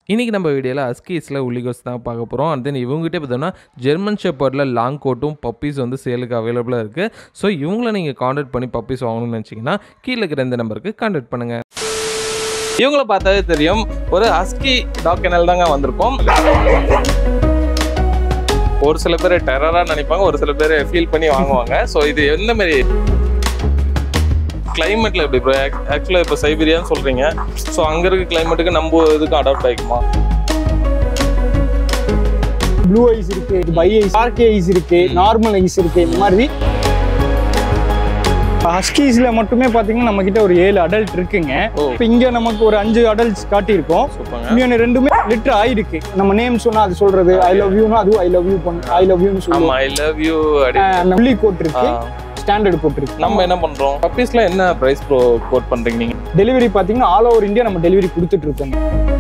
இன்னைக்கு நம்ம வீடியோல ஹஸ்கீஸ்ல உள்ளிகோஸ் தான் பார்க்க போறோம். அண்ட் தென் இவங்ககிட்ட பார்த்தோம்னா ஜெர்மன் ஷெப்பர்ட்ல லாங் கோட்டும் பப்பீஸ் வந்து சேலுக்கு அவைலபிளா இருக்கு. ஸோ இவங்கள நீங்க கான்டாக்ட் பண்ணி பப்பீஸ் வாங்கணும்னு நினைச்சீங்கன்னா கீழே இருக்கிற இந்த நம்பருக்கு கான்டாக்ட் பண்ணுங்க. இவங்கள பார்த்தாவே தெரியும், ஒரு ஹஸ்கி டாக் கெனல் தாங்க வந்திருக்கோம். ஒரு சில பேர் டெரரா நினைப்பாங்க, ஒரு சில பேர் ஃபீல் பண்ணி வாங்குவாங்க. ஸோ இது எந்த மாதிரி கிளைமேட்ல எப்படி ப்ரோ? ஆக்சுவலா இப்போ சைபீரியான்னு சொல்றீங்க. ஸோ அங்க இருக்க கிளைமேட்டுக்கு நம்ம இதுக்கு அடாப்ட் ஆகிக்குமா? ப்ளூ ஐஸ் இருக்கு, பை ஐஸ், டார்க் ஐஸ் இருக்கு, நார்மல் ஐஸ் இருக்கு. இந்த மாதிரி ஹஸ்கீஸ்ல மட்டுமே பாத்தீங்கன்னா நம்ம கிட்ட ஒரு 7 அடல்ட் இருக்குங்க. இப்போ இங்க நமக்கு ஒரு 5 அடல்ட்ஸ் காட்டியிருக்கோம். இன்னொன்று 2மே லிட்டர் ஆயிருக்கு. நம்ம நேம் சொன்னா அது சொல்றது ஐ லவ் யூனா அதுவும் ஐ லவ் யூ பண்ணு, ஐ லவ் யூன்னு சொல்லுவோம். ஐ லவ் யூ புள்ளி கோட் இருக்கு, ஸ்டாண்டர்ட் போட்டுருக்கு. நம்ம என்ன பண்றோம்? பப்பீஸ்ல என்ன பிரைஸ் கோட் பண்றீங்க நீங்க? டெலிவரி பாத்தீங்கன்னா ஆல் ஓவர் இந்தியா நம்ம டெலிவரி கொடுத்துட்டு இருக்கோங்க.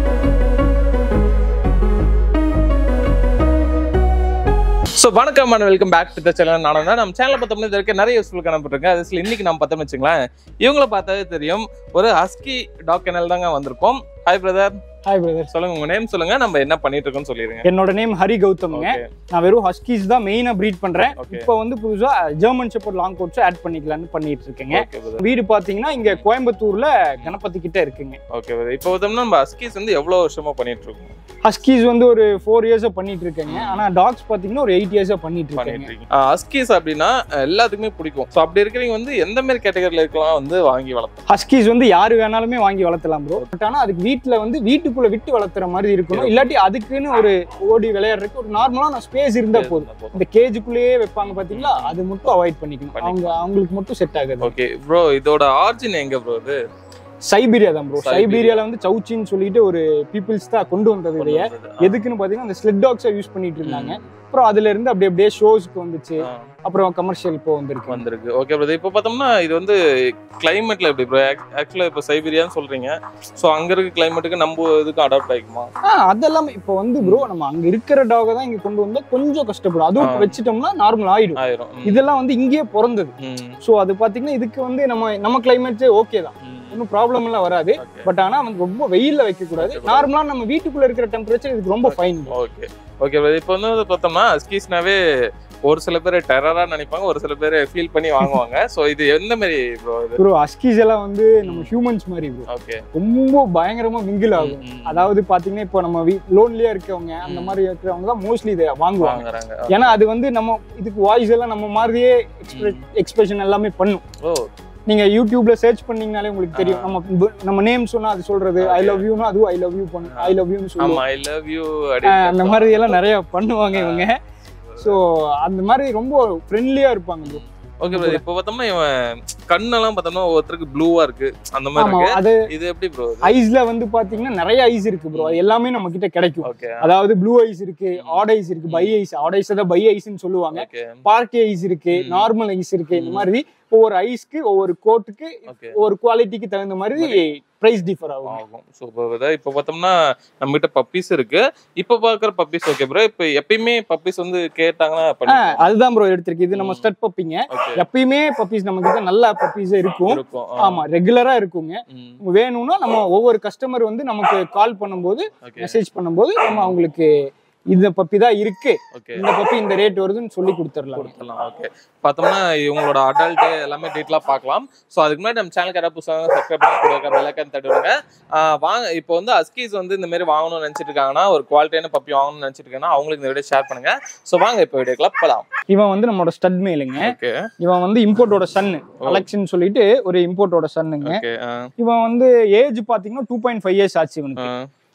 ஸோ வணக்கம் and welcome back to the channel. நான் தான் நம்ம சேனலை பார்த்தோம்னா இது வரைக்கும் நிறைய யூஸ்ஃபுல் கணப்பட்டிருக்கேன். அதில் இன்னைக்கு நம்ம பார்த்தோம்னு வச்சுங்களேன், இவங்கள பார்த்தாவே தெரியும், ஒரு ஹஸ்கி டாக் கெனல் தாங்க வந்திருக்கோம். Hi brother. Hi brother. சொல்லுங்க, உங்க நேம் சொல்லுங்க, நம்ம என்ன பண்ணிட்டு இருக்கோம்னு சொல்லிடுங்க. என்னோட நேம் ஹரி கௌதம்ங்க. நான் வெறும் ஹஸ்கீஸ் தான் மெயினா ப்ரீட் பண்றேன். இப்போ வந்து புதுசா German shepherd long coats add பண்ணிக்கலாம்னு பண்ணிட்டு இருக்கேங்க. வீடு பாத்தீங்கன்னா இங்க கோயம்புத்தூர்ல கணபதி கிட்ட இருக்குங்க. Okay brother. இப்போ பார்த்தோம்னா நம்ம ஹஸ்கீஸ் வந்து எவ்வளவு வருஷமா பண்ணிட்டு இருக்கோம்? ஹஸ்கீஸ் வந்து ஒரு 4 இயர்ஸா பண்ணிட்டு இருக்கேங்க. ஆனா டாக்ஸ் பாத்தீங்கன்னா ஒரு 8 இயர்ஸா பண்ணிட்டு இருக்கேங்க. ஹஸ்கீஸ் அப்படின்னா எல்லாத்துக்குமே பிடிக்கும். ஸோ அப்படி இருக்கிறவங்க வந்து எந்த மாதிரி கேட்டகரியில இருக்கலாம் வந்து வாங்கி வளர்த்தலாம்? ஹஸ்கீஸ் வந்து யாரு வேணாலுமே வாங்கி வளர்த்தலாம் ப்ரோ. பட் ஆனா அதுக்கு வீட்டுல வந்து வீட்டுக்குள்ள விட்டு வளர்த்துற மாதிரி இருக்கணும். இல்லாட்டி அதுக்குன்னு ஒரு ஓடி விளையாடுறதுக்கு ஒரு நார்மலான ஸ்பேஸ் இருந்தா போதும். இந்த கேஜுக்குள்ளேயே வைப்பாங்க பாத்தீங்களா, அது மட்டும் அவாய்ட் பண்ணிக்கணும். அவங்களுக்கு மட்டும் செட் ஆகுது. ஓகே ப்ரோ, இதோட ஆரிஜின் எங்க ப்ரோ? இது சைபீரியா தான் ப்ரோ. சைபீரியால வந்து சவுச்சின்னு சொல்லிட்டு ஒரு பீப்புள்ஸ் தான் கொண்டு வந்தது. இதைய எதுக்குன்னு பாத்தீங்கன்னா அந்த ஸ்லெட் டாக்ஸா யூஸ் பண்ணிட்டு இருந்தாங்க. அப்புறம் அதுல இருந்து அப்படியே ஷோஸ்க்கு வந்துச்சு. அப்புறம் கமர்ஷியல் இப்போ வந்திருக்கு. Okay brother. இப்போ பார்த்தோம்னா இது வந்து கிளைமேட்ல எப்படி ப்ரோ? ஆக்சுவலா இப்போ சைபீரியான்னு சொல்றீங்க. ஸோ அங்க இருக்க கிளைமேட்டுக்கு நம்ம இதுக்கு அடாப்ட் ஆகிக்குமா? அதெல்லாம் இப்போ வந்து ப்ரோ நம்ம அங்க இருக்கிற டாக தான் இங்க கொண்டு வந்தா கொஞ்சம் கஷ்டப்படும். அதுவும் வச்சுட்டோம்னா நார்மல் ஆயிடும். இதெல்லாம் வந்து இங்கேயே பிறந்தது. ஸோ அது பாத்தீங்கன்னா இதுக்கு வந்து நம்ம கிளைமேட்டே ஓகே தான், ஒன்றும் ப்ராப்ளம் எல்லாம் வராது. பட் ஆனா வந்து ரொம்ப வெயில்ல வைக்க கூடாது. நார்மலா நம்ம வீட்டுக்குள்ள இருக்கிற டெம்பரேச்சர் இதுக்கு ரொம்ப ஃபைன். Okay okay. இப்போ வந்து பார்த்தோம்னா ஹஸ்கீஸ்னாவே ஒரு சில பேர் டெரரா நினைப்பாங்க, ஒரு சில பேர் ஃபீல் பண்ணி வாங்குவாங்க. சோ இது எந்த மாதிரி ப்ரோ? ஹஸ்கீஸ் எல்லாம் வந்து நம்ம ஹியூமன்ஸ் மாதிரி ப்ரோ. ஓகே. ரொம்ப பயங்கரமா மிங்கிள் ஆகும். அதாவது பாத்தீங்கன்னா இப்போ நம்ம லோன்லியா இருக்கவங்க அந்த மாதிரி இருக்கிறவங்க தான் மோஸ்ட்லி இதை வாங்குவாங்க. ஏன்னா அது வந்து நம்ம இதுக்கு வாய்ஸ் எல்லாம் நம்ம மாதிரியே எக்ஸ்பிரஷன் எல்லாமே பண்ணும். நீங்க யூடியூப்ல சர்ச் பண்ணீங்கனாலே உங்களுக்கு தெரியும். நம்ம நேம் சொன்னா அது சொல்றது ஐ லவ் யூனா அதுவும் ஐ லவ் யூ பண்ணு, ஐ லவ் யூன்னு சொல்லுவோம். ஐ லவ் யூ அந்த மாதிரி எல்லாம் நிறைய பண்ணுவாங்க இவங்க. ஸோ அந்த மாதிரி ரொம்ப ஃப்ரெண்ட்லியா இருப்பாங்க ப்ரோ. Okay bro. இப்போ பார்த்தோம்னா இவன் கண்ணெல்லாம் பார்த்தோம்னா ஒருத்தருக்கு ப்ளூவா இருக்கு, அந்த மாதிரி இருக்கு. அது இது எப்படி ப்ரோ? ஐஸ்ல வந்து பாத்தீங்கன்னா நிறைய ஐஸ் இருக்கு ப்ரோ. அது எல்லாமே நம்ம கிட்ட கிடைக்கும். அதாவது ப்ளூ ஐஸ் இருக்கு, ஆட் ஐஸ் இருக்கு, பை ஐஸ். ஆட் ஐஸ் தான் பை ஐஸ்ன்னு சொல்லுவாங்க. பார்க் ஐஸ் இருக்கு, நார்மல் ஐஸ் இருக்கு. இந்த மாதிரி ஒவ்வொரு ஐஸ்க்கு ஒவ்வொரு கோட்டுக்கு ஒவ்வொரு குவாலிட்டிக்கு தகுந்த மாதிரி பிரைஸ் டிஃபர் ஆகும். சூப்பர். இப்போ பார்த்தோம்னா நம்ம கிட்ட பப்பீஸ் இருக்கு. இப்போ பாக்குற பப்பீஸ் ஓகே ப்ரோ. இப்போ எப்பயுமே பப்பீஸ் வந்து கேட்டாங்கன்னா அதுதான் ப்ரோ எடுத்திருக்கு. இது நம்ம ஸ்டட் பப்பிங்க. எப்பயுமே பப்பீஸ் நம்ம கிட்ட நல்ல பப்பீஸ் இருக்கும். ஆமா, ரெகுலரா இருக்குங்க. வேணும்னா நம்ம ஒவ்வொரு கஸ்டமர் வந்து நமக்கு கால் பண்ணும்போது மெசேஜ் பண்ணும்போது நம்ம அவங்களுக்கு இந்த பப்பி தான் இருக்கு, இந்த பப்பி இந்த ரேட் வருதுன்னு சொல்லி கொடுத்துடலாம். ஓகே. பார்த்தோம்னா இவங்களோட அடல்ட் எல்லாமே டீட்டெயிலா பார்க்கலாம். ஸோ அதுக்கு முன்னாடி நம்ம சேனலுக்கு யாராவது புதுசாக சப்ஸ்கிரைப் பண்ணி கொடுக்க பெல் ஐகான் தட்டுவாங்க. வாங்க, இப்போ வந்து ஹஸ்கீஸ் வந்து இந்த மாதிரி வாங்கணும்னு நினைச்சிட்டு இருக்காங்கன்னா, ஒரு குவாலிட்டியான பப்பி வாங்கணும்னு நினைச்சிட்டு இருக்காங்கன்னா அவங்களுக்கு இந்த வீடியோ ஷேர் பண்ணுங்க. ஸோ வாங்க இப்போ வீடியோக்குள்ள போலாம். இவன் வந்து நம்மளோட ஸ்டட் மேலுங்க. இவன் வந்து இம்போர்ட்டோட சன்னு, அலெக்ஸ்ன்னு சொல்லிட்டு ஒரு இம்போர்ட்டோட சன்னுங்க. இவன் வந்து ஏஜ் பாத்தீங்கன்னா 2.5 இயர்ஸ் ஆச்சு இவனுக்கு.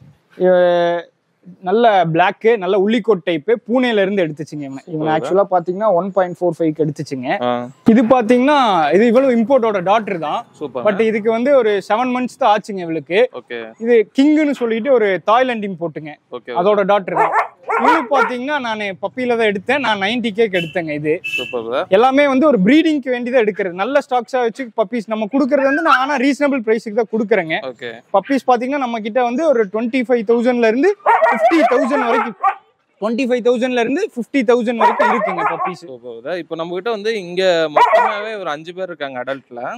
நல்ல பிளாக், நல்ல உள்ளிக்கோட் டைப், பூனேல இருந்து எடுத்துச்சுங்க. இவன் ஆக்சுவலா பாத்தீங்கன்னா 1.45 எடுத்துச்சுங்க. இது பாத்தீங்கன்னா இது இவ்வளவு இம்போர்ட்டோட டாட்டர் தான். பட் இதுக்கு வந்து ஒரு 7 months தான் ஆச்சுங்க இவளுக்கு. இது கிங்னு சொல்லிட்டு ஒரு தாய்லாந்து இம்போர்ட்டுங்க, அதோட டாட்டர் தான். இது பாத்தீங்கன்னா நான் பப்பியில தான் எடுத்தேன். நான் 90K எடுத்தேங்க. இது எல்லாமே வந்து ஒரு ப்ரீடிங்க்கு வேண்டிதான் எடுக்கிறது. நல்ல ஸ்டாக்ஸா வச்சு பப்பீஸ் நம்ம குடுக்கறது வந்து நான் ஆனா ரீசனபிள் பிரைஸுக்கு தான் குடுக்குறேங்க. பப்பீஸ் பாத்தீங்கன்னா நம்ம கிட்ட வந்து ஒரு 25,000ல இருந்து 50,000 வரைக்கும், 25,000ல இருந்து 50,000 வரைக்கும் இருக்குங்க பப்பீஸ். இப்போ நம்ம கிட்ட வந்து இங்க மொத்தமாவே ஒரு 5 பேர் இருக்காங்க அடல்ட்ல.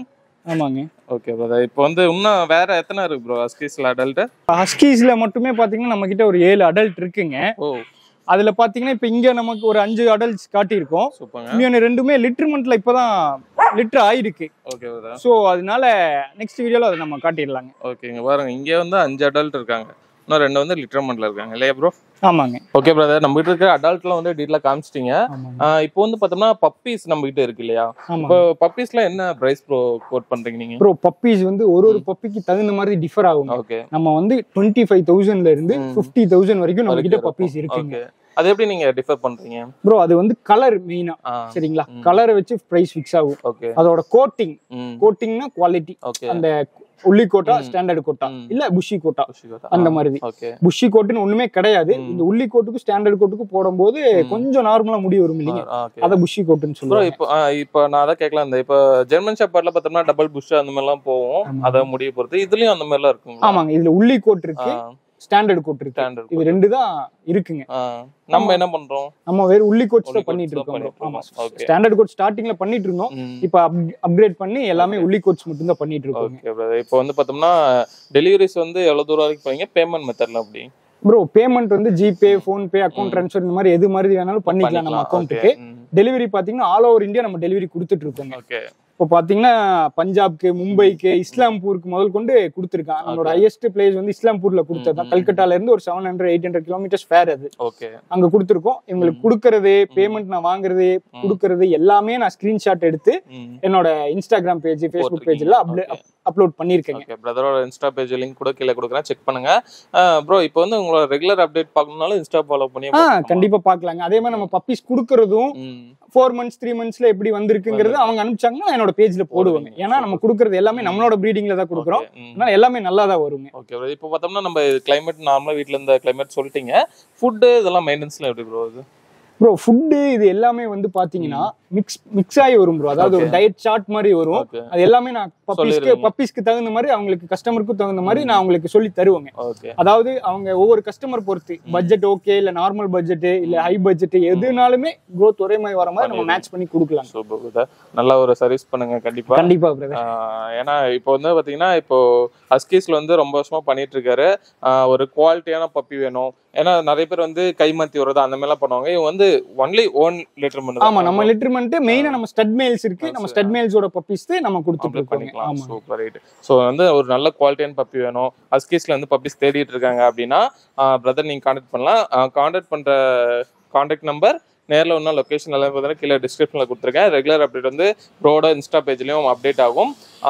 ஆமாங்க. Okay brother. இப்போ வந்து இன்னும் வேற எத்தனை இருக்கு ப்ரோ ஹஸ்கீஸ்ல அடல்ட்? ஹஸ்கீஸ்ல மட்டுமே பாத்தீங்கன்னா நம்ம கிட்ட ஒரு 7 அடல்ட் இருக்குங்க. ஓ, அதுல பாத்தீங்கன்னா இப்ப இங்க நமக்கு ஒரு 5 அடல்ட்ஸ் காட்டியிருக்கோம். சூப்பர்ங்க. இன்னொன்னு ரெண்டுமே லிட்டர்மெண்ட்ல இப்பதான் லிட்டர் ஆயிருக்கு. Okay brother. சோ அதனால நெக்ஸ்ட் வீடியோல அதை நம்ம காட்டிடலாங்க. ஓகேங்க, பாருங்க இங்க வந்து 5 அடல்ட் இருக்காங்க, இன்னும் 2 வந்து லிட்டர்மெண்ட்ல இருக்காங்க இல்லையா ப்ரோ? ஆமாங்க. ஓகே பிரதர், நம்ம கிட்ட இருக்க அடல்ட்லாம் வந்து டீட்டெயிலா காமிச்சிட்டீங்க. இப்போ வந்து பார்த்தோம்னா பப்பீஸ் நம்ம கிட்ட இருக்கு இல்லையா? இப்போ பப்பீஸ்ல என்ன பிரைஸ் ப்ரோ கோட் பண்றீங்க நீங்க? ப்ரோ பப்பீஸ் வந்து ஒரு பப்பிக்கு தகுந்த மாதிரி டிஃபர் ஆகும். ஓகே, நம்ம வந்து 25,000ல இருந்து 50,000 வரைக்கும் நம்ம கிட்ட பப்பீஸ் இருக்குங்க. அது எப்படி நீங்க டிஃபர் பண்றீங்க ப்ரோ? அது வந்து கலர் மெயினா, சரிங்களா? கலரை வச்சு பிரைஸ் ஃபிக்ஸ் ஆகும். ஓகே, அதோட கோட்டிங்னா குவாலிட்டி. அந்த உள்ளி கோட்டா, ஸ்டாண்டர்ட் கோட்டா, இல்ல புஷி கோட்டா, அந்த மாதிரி. புஷி கோட்டுன்னு ஒண்ணுமே கிடையாது. இந்த உள்ளி கோட்டுக்கு ஸ்டாண்டர்ட் கோட்டுக்கு போடும்போது கொஞ்சம் நார்மலா முடி வரும் இல்லைங்க, அத புஷி கோட்டுன்னு சொல்லுவாங்க. இப்போ நான் அத கேட்கலாம், இந்த இப்போ ஜெர்மன் ஷெப்பர்ட்ல பார்த்தோம்னா டபுள் புஷ் அந்த மாதிரி எல்லாம் போவோம், அத முடிய பொறுத்து இதுலயும் அந்த மாதிரி எல்லாம் இருக்கும். ஆமாங்க, இதுல உள்ளி கோட் இருக்கு, ஸ்டாண்டர்ட் கோட் இருக்கு. இது ரெண்டு தான் இருக்குங்க. நம்ம என்ன பண்றோம்? நம்ம வேற உள்ளி கோட்ஸ் தான் பண்ணிட்டு இருக்கோம். ஸ்டாண்டர்ட் கோட் ஸ்டார்டிங்ல பண்ணிட்டு இருந்தோம், இப்போ அப்கிரேட் பண்ணி எல்லாமே உள்ளி கோட்ஸ் மட்டும் தான் பண்ணிட்டு இருக்கோம். Okay brother. இப்போ வந்து பார்த்தோம்னா டெலிவரிஸ் வந்து எவ்வளவு தூரம் வரைக்கும் போவீங்க? பேமெண்ட் மெத்தட்ல அப்படி ப்ரோ? பேமெண்ட் வந்து GPay, PhonePe, account transfer இந்த மாதிரி எது மாதிரி வேணாலும் பண்ணிக்கலாம் நம்ம அக்கௌண்ட்டுக்கு. டெலிவரி பாத்தீங்கன்னா ஆல் ஓவர் இந்தியா நம்ம டெலிவரி கொடுத்துட்டு இருக்கோங்க. ஓகே, இப்போ பாத்தீங்கன்னா பஞ்சாப்க்கு, மும்பைக்கு, இஸ்லாம்பூருக்கு முதல் கொண்டு கொடுத்துருக்கான். நம்மளோட ஹையஸ்ட் பிளேஸ் வந்து இஸ்லாம்பூர்ல கொடுத்ததான். கல்கட்டால இருந்து ஒரு 700-800 கிலோமீட்டர்ஸ் ஃபேர் அது. ஓகே, அங்க கொடுத்துருக்கோம். இவங்களுக்கு கொடுக்கறது, பேமெண்ட் நான் வாங்குறது, கொடுக்கறது எல்லாமே நான் ஸ்கிரீன்ஷாட் எடுத்து என்னோட இன்ஸ்டாகிராம் பேஜ், ஃபேஸ்புக் பேஜ்ல அப்லோட் பண்ணிருக்கேன். ஓகே, பிரதரோட இன்ஸ்டா பேஜ் லிங்க் கூட கீழ கொடுக்குறேன், செக் பண்ணுங்க. ப்ரோ இப்போ வந்து உங்களோட ரெகுலர் அப்டேட் பார்க்கணும்னாலும் இன்ஸ்டா ஃபாலோ பண்ணி கண்டிப்பா பார்க்கலாங்க. அதே மாதிரி நம்ம பப்பீஸ் கொடுக்கறதும் 4 months 3 monthsல எப்படி வந்திருக்குங்கிறது அவங்க அனுப்பிச்சாங்கன்னா என்னோட பேஜ்ல போடுவாங்க. ஏன்னா நம்ம கொடுக்கறது எல்லாமே நம்மளோட ப்ரீடிங்ல தான் கொடுக்குறோம், அதனால எல்லாமே நல்லா தான் வருங்க. ஓகே ப்ரோ, இப்போ பார்த்தோம்னா நம்ம கிளைமேட் நார்மலா வீட்ல இருந்த கிளைமேட் சொல்லிட்டீங்க, ஃபுட் இதெல்லாம் மெயின்டெனன்ஸ்ல எப்படி ப்ரோ? இது ப்ரோ ஃபுட் இது எல்லாமே வந்து பாத்தீங்கன்னா மிக்ஸ் ஆகி வரும் ப்ரோ. அதாவது ஒரு டயட் சார்ட் மாதிரி வரும். அது எல்லாமே நான் பப்பீஸ்க்கு தகுந்த மாதிரி, அவங்களுக்கு கஸ்டமருக்கு தகுந்த மாதிரி நான் அவங்களுக்கு சொல்லி தருவேங்க. அதாவது அவங்க ஒவ்வொரு கஸ்டமர் பொறுத்து பட்ஜெட் ஓகே இல்ல நார்மல் பட்ஜெட் இல்ல ஹை பட்ஜெட் எதுனாலுமே growth ஒரே மாதிரி வர மாதிரி நம்ம மேட்ச் பண்ணி கொடுக்கலாம். சூப்பர் பிரதர், நல்ல ஒரு சர்வீஸ் பண்ணுங்க கண்டிப்பா பிரதர். ஏன்னா இப்போ வந்து பாத்தீங்கன்னா இப்போ ஹஸ்கீஸ்ல வந்து ரொம்ப வருஷமா பண்ணிட்டு இருக்காரு. ஒரு குவாலிட்டியான பப்பி வேணும், ஏன்னா நிறைய பேர் வந்து கைமாத்தி வர்றது அந்த மாதிரி எல்லாம் பண்ணுவாங்க. இவங்க வந்து ஒன்லி ஓன் லிட்டர்மெண்ட். ஆமா, நம்ம லிட்டர்மெண்ட் மெயினா நம்ம ஸ்டட் மேல்ஸ் இருக்கு, நம்ம ஸ்டட் மேல்ஸோட பப்பீஸ் நம்ம கொடுத்துட்டு இருக்கோம். Super right. சோ வந்து ஒரு நல்ல குவாலிட்டியான பப்பி வேணும், ஹஸ்கீஸ்ல வந்து பப்பீஸ் தேடிட்டு இருக்காங்க அப்படின்னா பிரதர் நீங்க கான்டாக்ட் பண்ணலாம். கான்டாக்ட் பண்ற கான்டாக்ட் நம்பர் நேரில் ஒன்றா லொக்கேஷன் எல்லாம் பார்த்தீங்கன்னா கீழே டிஸ்கிரிப்ஷனில் கொடுத்துருக்கேன். ரெகுலர் அப்டேட் வந்து ப்ரோட இன்ஸ்டா பேஜ்லேயும் அப்டேட் ஆகும்.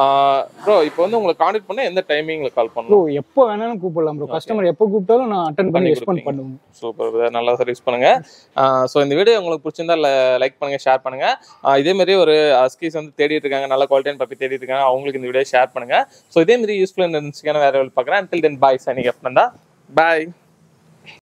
ப்ரோ இப்போ வந்து உங்களை கான்டாக்ட் பண்ண எந்த டைமிங்கில் கால் பண்ணணும்? எப்போ வேணாலும் கூப்பிடலாம் ப்ரோ. கஸ்டமர் எப்போ கூப்பிட்டாலும் நான் அட்டென்ட் பண்ணி ரெஸ்பாண்ட் பண்ணுவேன். சூப்பர், நல்லா சர்வீஸ் பண்ணுங்க. ஸோ இந்த வீடியோ உங்களுக்கு பிடிச்சிருந்தா லைக் பண்ணுங்க, ஷேர் பண்ணுங்க. இதேமாரி ஒரு ஹஸ்கீஸ் வந்து தேடிட்டு இருக்காங்க, நல்ல குவாலிட்டியான பப்பி தேடிட்டு இருக்காங்க, அவங்களுக்கு இந்த வீடியோ ஷேர் பண்ணுங்க. ஸோ இதேமாரி யூஸ்ஃபுல்லாக இருந்துச்சுக்கான வேற பார்க்குறேன். until then bye, signing off, Nandha. Bye.